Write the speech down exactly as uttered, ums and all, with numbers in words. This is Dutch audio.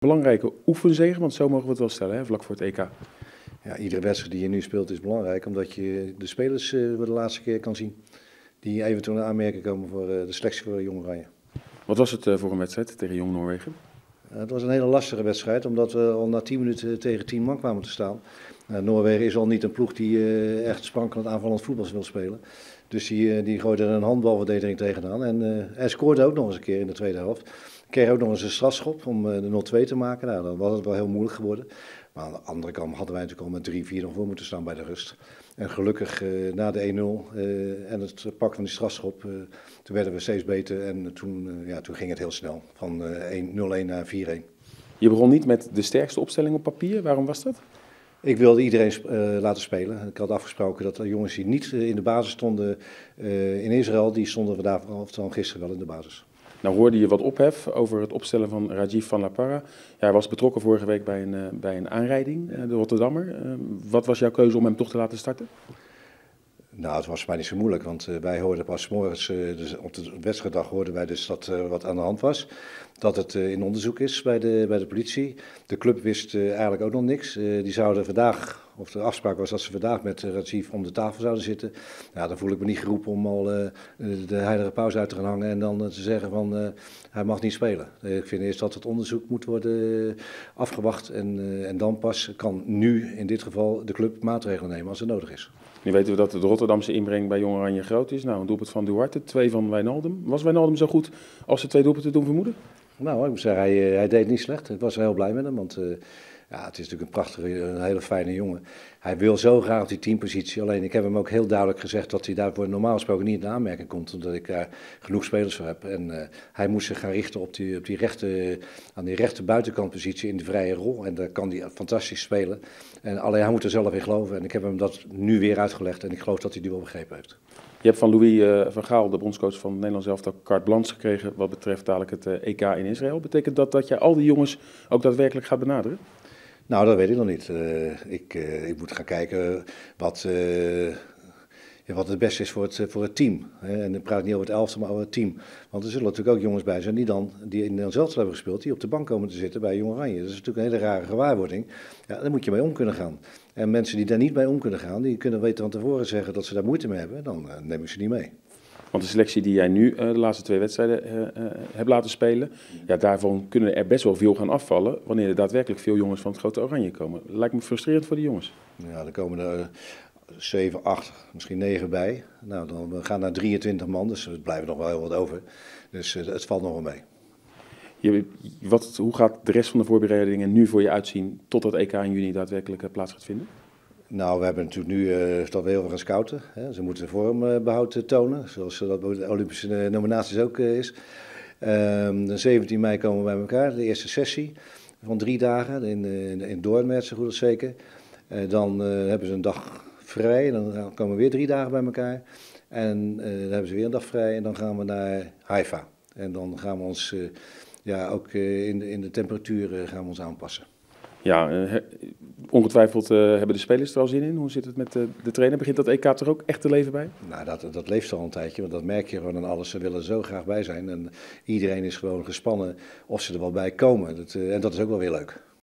belangrijke oefenzege, want zo mogen we het wel stellen, hè, vlak voor het E K. Ja, iedere wedstrijd die je nu speelt is belangrijk, omdat je de spelers uh, voor de laatste keer kan zien. Die eventueel in aanmerking komen voor uh, de selectie voor Jong Oranje. Wat was het uh, voor een wedstrijd tegen Jong Noorwegen? Uh, het was een hele lastige wedstrijd, omdat we al na tien minuten tegen tien man kwamen te staan. Uh, Noorwegen is al niet een ploeg die uh, echt sprankelend aanvallend voetbal wil spelen. Dus die, uh, die gooide er een handbalverdediging tegenaan. En uh, hij scoorde ook nog eens een keer in de tweede helft. Kreeg ook nog eens een strafschop om uh, de nul twee te maken. Nou, dan was het wel heel moeilijk geworden. Maar aan de andere kant hadden wij natuurlijk al met drie vier nog voor moeten staan bij de rust. En gelukkig uh, na de één nul uh, en het pakken van die strafschop, uh, toen werden we steeds beter. En toen, uh, ja, toen ging het heel snel, van uh, nul een naar vier een. Je begon niet met de sterkste opstelling op papier, waarom was dat? Ik wilde iedereen uh, laten spelen. Ik had afgesproken dat de jongens die niet uh, in de basis stonden uh, in Israël, die stonden vandaag of dan gisteren wel in de basis. Nou hoorde je wat ophef over het opstellen van Rajiv van La Parra. Ja, hij was betrokken vorige week bij een, uh, bij een aanrijding, uh, de Rotterdammer. Uh, wat was jouw keuze om hem toch te laten starten? Nou, het was voor mij niet zo moeilijk, want uh, wij hoorden pas morgens, uh, dus op de wedstrijddag hoorden wij dus dat er uh, wat aan de hand was. Dat het uh, in onderzoek is bij de, bij de politie. De club wist uh, eigenlijk ook nog niks. Uh, die zouden vandaag, of de afspraak was dat ze vandaag met uh, Rajiv om de tafel zouden zitten. Nou, dan voel ik me niet geroepen om al uh, de heilige pauze uit te gaan hangen en dan uh, te zeggen van uh, hij mag niet spelen. Uh, ik vind eerst dat het onderzoek moet worden uh, afgewacht en, uh, en dan pas kan nu in dit geval de club maatregelen nemen als het nodig is. Nu weten we dat de Rotterdamse inbreng bij Jong Oranje groot is. Nou, een doelpunt van Duarte, twee van Wijnaldum. Was Wijnaldum zo goed als ze twee doelpunten doen vermoeden? Nou, ik moet zeggen, hij, hij deed niet slecht. Ik was er heel blij met hem, want uh, ja, het is natuurlijk een prachtige, een hele fijne jongen. Hij wil zo graag op die teampositie. Alleen ik heb hem ook heel duidelijk gezegd dat hij daarvoor normaal gesproken niet in aanmerking komt, omdat ik daar genoeg spelers voor heb. En uh, hij moest zich gaan richten op die, op die rechte, aan die rechte buitenkantpositie in de vrije rol. En daar kan hij fantastisch spelen. En alleen hij moet er zelf in geloven. En ik heb hem dat nu weer uitgelegd en ik geloof dat hij die wel begrepen heeft. Je hebt van Louis uh, van Gaal, de bondscoach van het Nederlands elftal, carte blanche gekregen wat betreft dadelijk het uh, E K in Israël. Betekent dat dat je al die jongens ook daadwerkelijk gaat benaderen? Nou, dat weet ik nog niet. Uh, ik, uh, ik moet gaan kijken wat, uh, ja, wat het beste is voor het, voor het team. Hè. En dan praat ik niet over het elftal, maar over het team. Want er zullen natuurlijk ook jongens bij zijn die, dan, die in Nederland zelf hebben gespeeld, die op de bank komen te zitten bij Jong Oranje. Dat is natuurlijk een hele rare gewaarwording. Ja, daar moet je mee om kunnen gaan. En mensen die daar niet mee om kunnen gaan, die kunnen weten van tevoren zeggen dat ze daar moeite mee hebben, dan uh, neem ik ze niet mee. Want de selectie die jij nu uh, de laatste twee wedstrijden uh, uh, hebt laten spelen, ja, daarvan kunnen er best wel veel gaan afvallen wanneer er daadwerkelijk veel jongens van het grote Oranje komen. Lijkt me frustrerend voor die jongens. Ja, er komen er uh, zeven, acht, misschien negen bij. Nou, dan we gaan naar drieëntwintig man, dus er blijven nog wel heel wat over. Dus uh, het valt nog wel mee. Je, wat, hoe gaat de rest van de voorbereidingen nu voor je uitzien tot dat E K in juni daadwerkelijk uh, plaats gaat vinden? Nou, we hebben natuurlijk nu uh, dat we heel veel gaan scouten. Hè. Ze moeten vormbehoud uh, tonen, zoals dat bij de Olympische uh, nominaties ook uh, is. Um, zeventien mei komen we bij elkaar, de eerste sessie van drie dagen in, in, in Doorn, zo goed als zeker. Uh, dan uh, hebben ze een dag vrij, dan komen we weer drie dagen bij elkaar. En uh, dan hebben ze weer een dag vrij en dan gaan we naar Haifa. En dan gaan we ons uh, ja, ook uh, in, de, in de temperatuur uh, gaan we ons aanpassen. Ja, uh, ongetwijfeld uh, hebben de spelers er al zin in. Hoe zit het met uh, de trainer? Begint dat E K er ook echt te leven bij? Nou, dat, dat leeft al een tijdje, want dat merk je gewoon aan alles. Ze willen er zo graag bij zijn en iedereen is gewoon gespannen of ze er wel bij komen. Dat, uh, en dat is ook wel weer leuk.